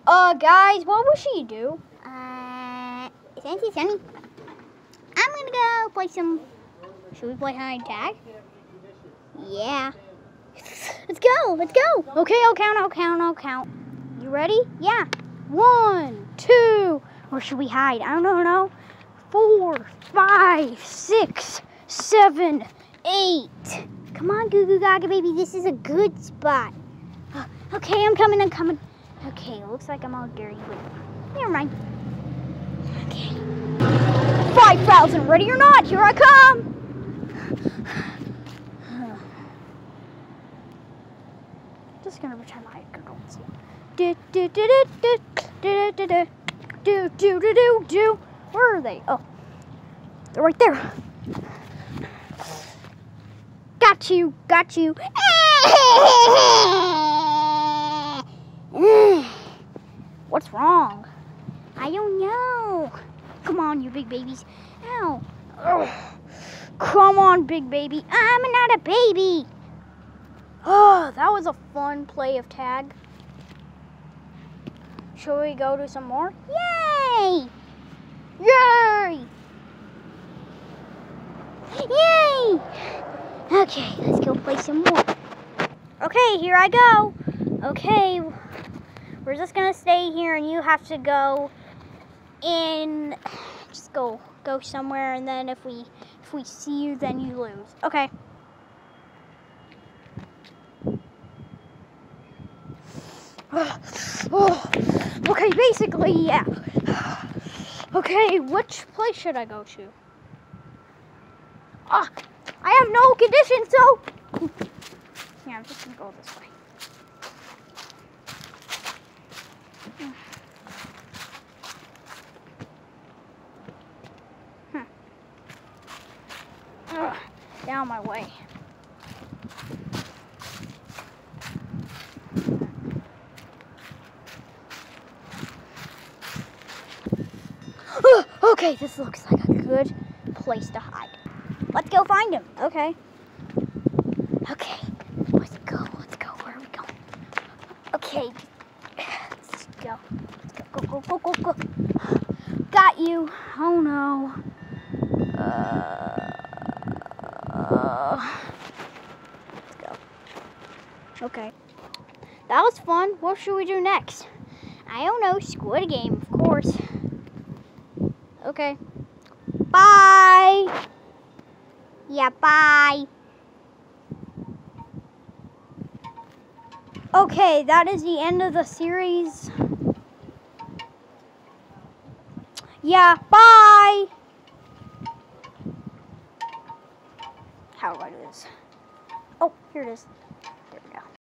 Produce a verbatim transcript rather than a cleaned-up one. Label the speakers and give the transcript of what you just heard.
Speaker 1: Uh, guys, what will she do?
Speaker 2: Uh, since it's sunny, I'm gonna go play some. Should we play hide and tag? Yeah. Let's go. Let's go.
Speaker 1: Okay, I'll count. I'll count. I'll count. You ready? Yeah. One, two. Or should we hide? I don't know. Four, five, six, seven, eight.
Speaker 2: Come on, Goo Goo Gaga baby. This is a good spot.
Speaker 1: Uh, okay, I'm coming. I'm coming. Okay, it looks like I'm all dirty, but never mind. Okay. five thousand, ready or not, here I come. Just gonna pretend like I don't see. Do do do do do do do do do do do do do. Where are they? Oh, they're right there. Got you, got you. What's wrong?
Speaker 2: I don't know.
Speaker 1: Come on, you big babies. Ow. Ugh. Come on, big baby.
Speaker 2: I'm not a baby.
Speaker 1: Oh, that was a fun play of tag. Shall we go do some more?
Speaker 2: Yay!
Speaker 1: Yay!
Speaker 2: Yay! Okay, let's go play some more.
Speaker 1: Okay, here I go. Okay, we're just gonna stay here and you have to go in, just go, go somewhere, and then if we, if we see you, then you lose. Okay. Oh, okay, basically, yeah. Okay, which place should I go to? Ah, I have no condition, so yeah, I'm just gonna go this way. Hmm. Ugh, down my way. Okay, this looks like a good place to hide. Let's go find him. Okay. Okay, let's go. Let's go. Where are we going? Okay, let's go. Let's go. Go, go, go, go, go. Got you. Oh no. Uh, let's go. Okay. That was fun. What should we do next?
Speaker 2: I don't know. Squid Game, of course.
Speaker 1: Okay. Bye.
Speaker 2: Yeah, bye.
Speaker 1: Okay, that is the end of the series. Yeah, bye. How do I do this? Oh, here it is. There we go.